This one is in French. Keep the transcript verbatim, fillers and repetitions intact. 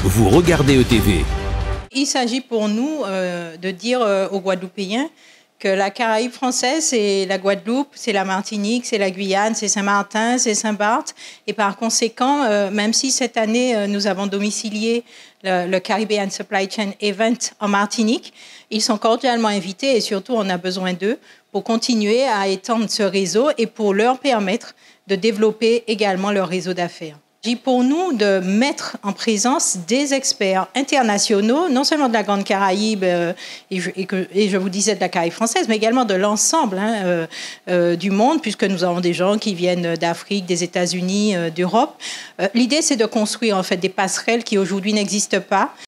Vous regardez E T V. Il s'agit pour nous euh, de dire euh, aux Guadeloupéens que la Caraïbe française, c'est la Guadeloupe, c'est la Martinique, c'est la Guyane, c'est Saint-Martin, c'est Saint-Barth. Et par conséquent, euh, même si cette année, euh, nous avons domicilié le, le Caribbean Supply Chain Event en Martinique, ils sont cordialement invités et surtout, on a besoin d'eux pour continuer à étendre ce réseau et pour leur permettre de développer également leur réseau d'affaires. Il s'agit pour nous de mettre en présence des experts internationaux, non seulement de la Grande Caraïbe, euh, et, je, et, que, et je vous disais de la Caraïbe française, mais également de l'ensemble hein, euh, euh, du monde, puisque nous avons des gens qui viennent d'Afrique, des États-Unis, euh, d'Europe. Euh, l'idée, c'est de construire en fait des passerelles qui aujourd'hui n'existent pas.